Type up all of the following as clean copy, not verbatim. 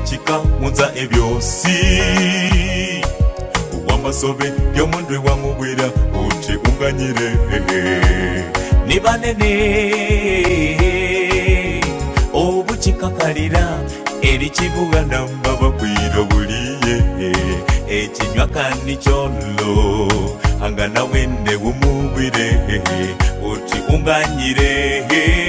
chika munza ebyosi Wamasobe yomundwe wamubwira uti unganyire Nibanene obuchikakalira eri kibuga namba bakwira buliye ekinywa nikyolo angana wende wumubwire uti unganyire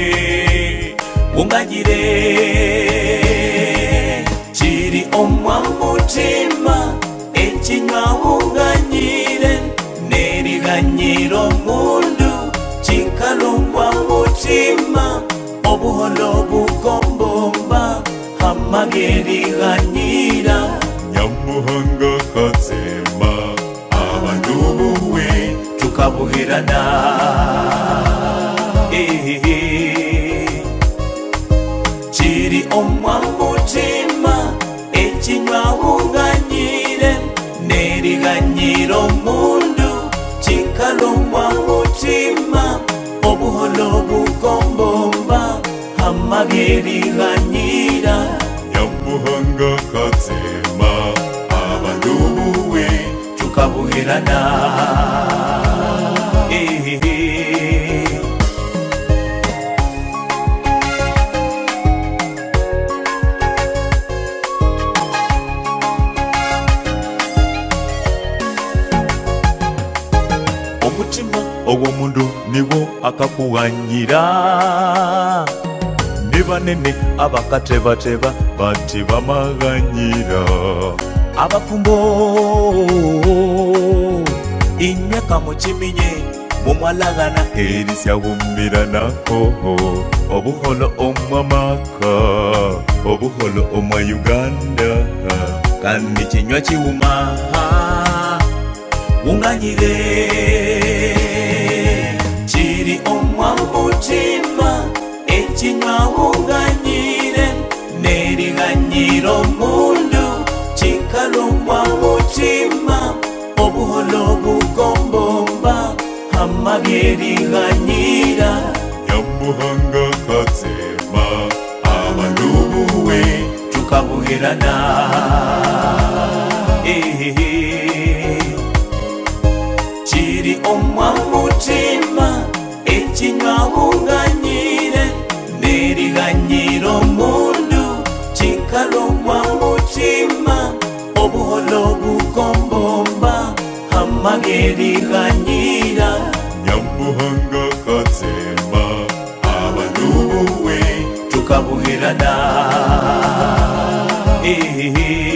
Chiri omwa mutima ekinywa unganyire neriganyiro mundu chikalomwa mutima obuholo bukombomba hamageri ganyira Nyamuhanga katsema abantu buwe tukabuhirana Chiri omwa mutima ekinywa unganyire neriganyiro mundu chikalomwa mutima obuholo bukombomba hamageri ganyira Nyamuhanga katsema abantu buwe tukabuhirana Omutima ogw'omundu niwo akakuwanyira Nibanene abakatebateba bati bamaganyira Abafumbo inyaka mukiminye mumwalagana erisya wumiranako Obuholo omwamaka obuholo omwa Uganda kandi kinywa kiwuma unganyire Chiri omwa mutima ekinywa unganyire neriganyiro mundu chikalomwa mutima obuholo bukombomba hamageri ganyira Nyamuhanga katsema abantu buwe tukabuhirana Chiri omwa mutima ekinywa unganyire neriganyiro mundu chikalomwa mutima obuholo bukombomba hamageri ganyira Nyamuhanga katsema abantu buwe tukabuhirana